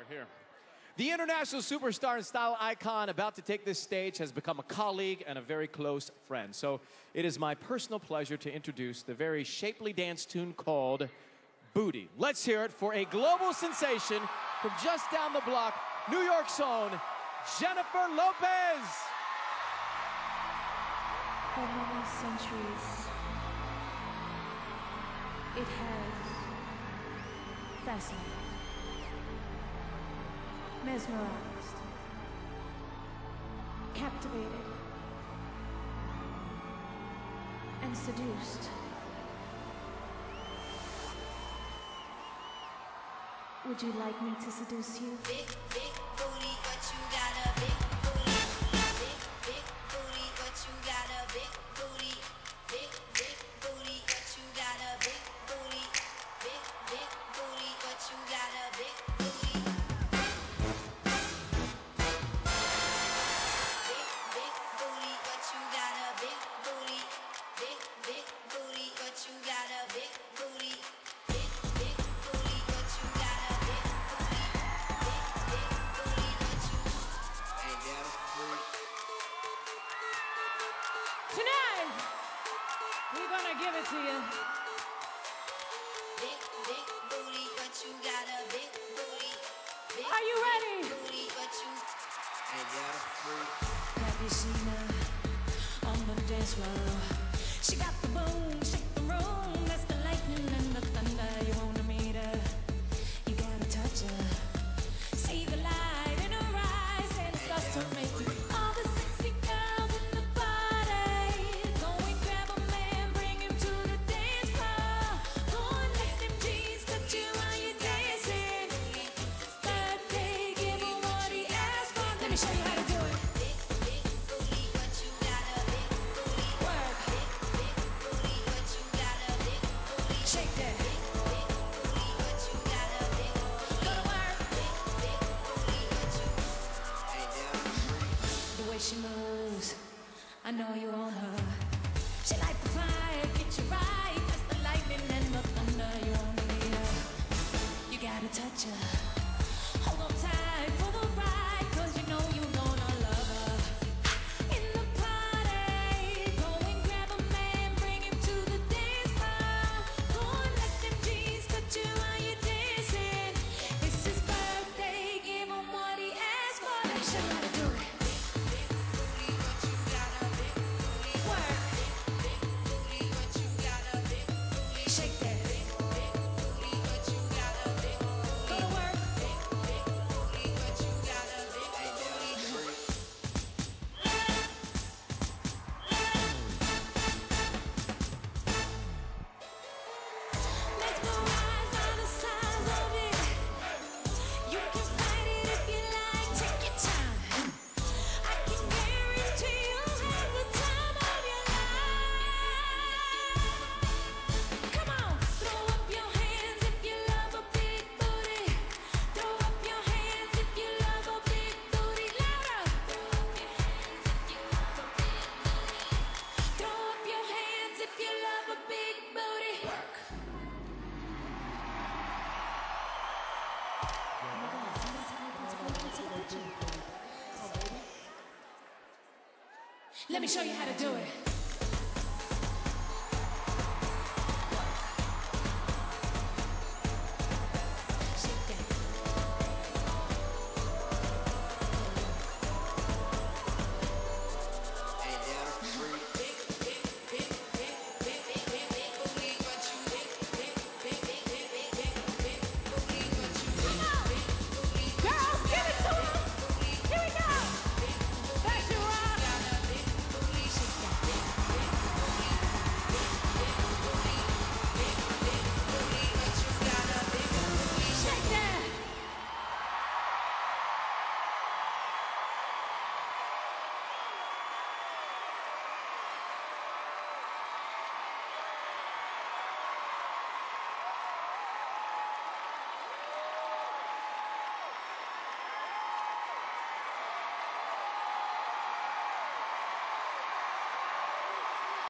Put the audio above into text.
Here. The international superstar and style icon about to take this stage has become a colleague and a very close friend. So it is my personal pleasure to introduce the very shapely dance tune called Booty. Let's hear it for a global sensation from just down the block, New York's own Jennifer Lopez. For many centuries, it has fascinated, mesmerized, captivated, and seduced. Would you like me to seduce you? Big booty, but you got a big booty. Big booty, but you got a big booty. Big booty, but you got a big booty. Big booty, but you got a big booty. Big booty, but you got a big booty. Big booty, but you got a big booty. Big booty, but you got a big booty. Big booty, but you ain't got a freak. Tonight, we're gonna give it to you. Big booty, but you got a big booty. Are you ready? Booty, but you ain't got a freak. Have you seen her on the dance floor? She got the boom, shake the room. That's the lightning and the thunder. You wanna meet her, you gotta touch her. See the light in her eyes and it starts to make you. All the sexy girls in the party, go and grab a man, bring him to the dance floor. Go and let them jeans touch you while you're dancing. Birthday, give him what he asked for. Let me show you how to do it. Big booty, but you got a big booty. Work, Big booty, but you got a big booty. shake that. Big booty, but you got a big booty. Go to work. Big booty, but you ain't got a freak. The way she moves, I know you want her. She like the fire, get you right. That's the lightning and the thunder. You wanna meet her, you gotta touch her. Hold on tight for the ride, 'cause you know you gonna love her. In the party, go and grab a man, bring him to the dance floor. Go and let them jeans touch you while you're dancing. It's his birthday, give him what he asked for. Let me show you how to do it. Booty, but you got a big booty. Work, Big booty, but you got a big booty. shake that. Big booty, but you got a big booty. Go to work. Big booty, but you got a big booty. Mesmerized by the size of it. You can fight it if you like. Take your time. I can guarantee you'll have the time of your life. Come on, throw up your hands if you love a big booty. Throw up your hands if you love a big booty. Louder. Throw up your hands if you love a big booty. Let me show you how to do it.